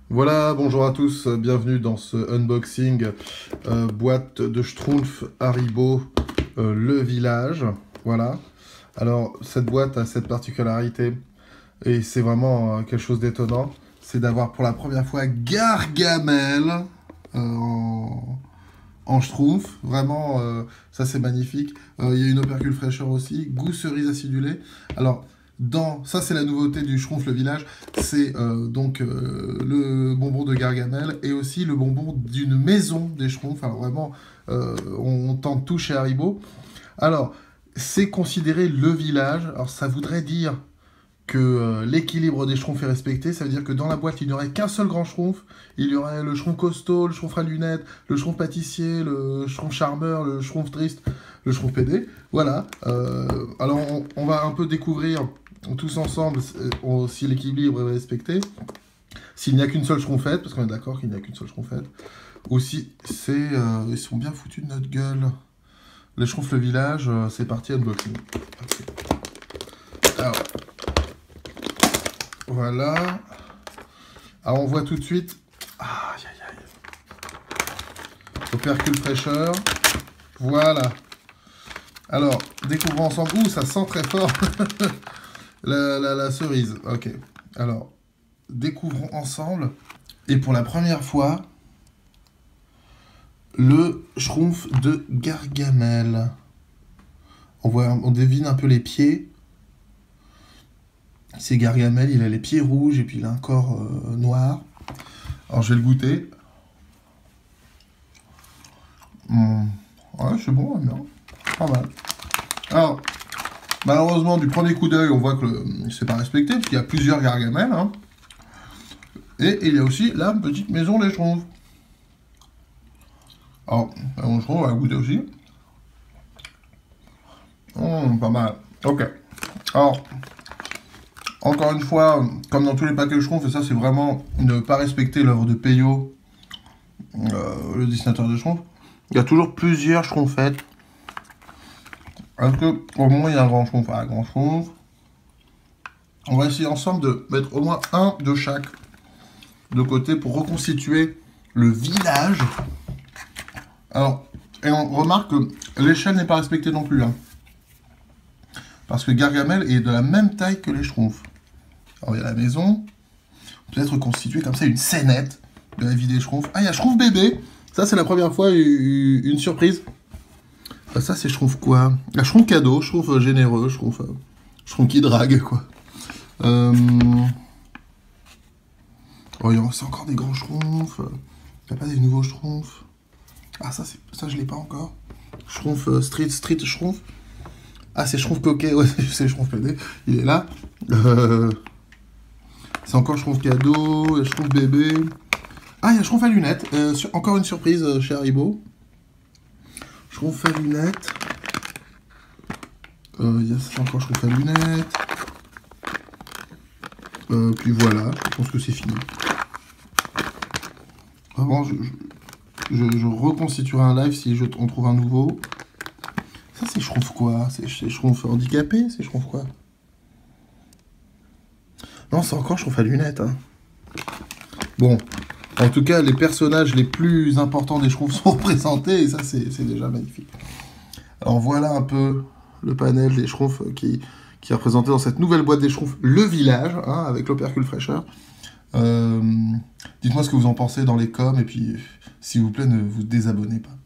Voilà, bonjour à tous, bienvenue dans ce unboxing boîte de Schtroumpf Haribo Le Village. Voilà. Alors, cette boîte a cette particularité, et c'est vraiment quelque chose d'étonnant, c'est d'avoir pour la première fois Gargamel en Schtroumpf. Vraiment, ça c'est magnifique. Il y a une opercule fraîcheur aussi, goût cerise acidulée. Alors, ça c'est la nouveauté du Schtroumpf le village, c'est le bonbon de Gargamel et aussi le bonbon d'une maison des Schtroumpfs. Alors vraiment, on tente tout chez Haribo. Alors, c'est considéré le village. Alors ça voudrait dire que l'équilibre des schtroumpfs est respecté. Ça veut dire que dans la boîte, il n'y aurait qu'un seul grand schtroumpf. Il y aurait le schtroumpf costaud, le schtroumpf à lunettes, le schtroumpf pâtissier, le schtroumpf charmeur, le schtroumpf triste, le schtroumpf PD. Voilà. Alors, on va un peu découvrir tous ensemble si l'équilibre est respecté. S'il n'y a qu'une seule schtroumpfette, parce qu'on est d'accord qu'il n'y a qu'une seule schtroumpfette. Aussi, ils sont bien foutus de notre gueule. Les schtroumpfs le village, c'est parti, unboxing. Okay. Alors, voilà. Alors on voit tout de suite. Aïe aïe aïe. Opercule fraîcheur. Voilà. Alors, découvrons ensemble. Ouh, ça sent très fort. la cerise. Ok. Alors, découvrons ensemble. Et pour la première fois, le Schtroumpf de Gargamel. On devine un peu les pieds. C'est Gargamel, il a les pieds rouges et puis il a un corps noir. Alors je vais le goûter. Ouais, c'est bon, bien. Pas mal. Alors, malheureusement, du premier coup d'œil, on voit que c'est pas respecté, parce qu'il y a plusieurs Gargamel. Hein. Et il y a aussi la petite maison des Schtroumpfs. Alors, on va goûter aussi. Pas mal. Ok. Alors, encore une fois, comme dans tous les paquets Schtroumpfs, et ça c'est vraiment ne pas respecter l'œuvre de Peyo, le dessinateur de Schtroumpf, il y a toujours plusieurs Schtroumpfettes. Est-ce que au moins il y a un grand Schtroumpf? Un grand Schtroumpf. On va essayer ensemble de mettre au moins un de chaque de côté pour reconstituer le village. Alors, et on remarque que l'échelle n'est pas respectée non plus. Hein, parce que Gargamel est de la même taille que les Schtroumpfs. Alors il y a la maison, peut-être reconstituer comme ça une scénette de la vie des Schtroumpfs. Ah, il y a Schtroumpf bébé. Ça c'est la première fois une surprise. Ça c'est Schtroumpf quoi? La Schtroumpf cadeau, Schtroumpf généreux, Schtroumpf qui drague quoi. Oh, c'est encore des grands Schtroumpfs. Il n'y a pas des nouveaux Schtroumpfs. Ah ça je l'ai pas encore. Schtroumpf street Schtroumpf. Ah c'est Schtroumpf coquet, ouais c'est Schtroumpf PD. Il est là. C'est encore Schtroumpf cadeau, il y a Schtroumpf bébé. Ah, il y a Schtroumpf à lunettes. Encore une surprise chez Haribo. Schtroumpf à lunettes. Il y a encore Schtroumpf à lunettes. Puis voilà, je pense que c'est fini. Vraiment, je reconstituerai un live si on trouve un nouveau. Ça, c'est Schtroumpf quoi? C'est Schtroumpf handicapé? C'est Schtroumpf quoi? Non, c'est encore Schtroumpf à lunettes. Hein. Bon, en tout cas, les personnages les plus importants des Schtroumpfs sont représentés, et ça, c'est déjà magnifique. Alors voilà un peu le panel des Schtroumpfs qui est représenté dans cette nouvelle boîte des Schtroumpfs, le village, hein, avec l'opercule fraîcheur. Dites-moi ce que vous en pensez dans les coms, et puis, s'il vous plaît, ne vous désabonnez pas.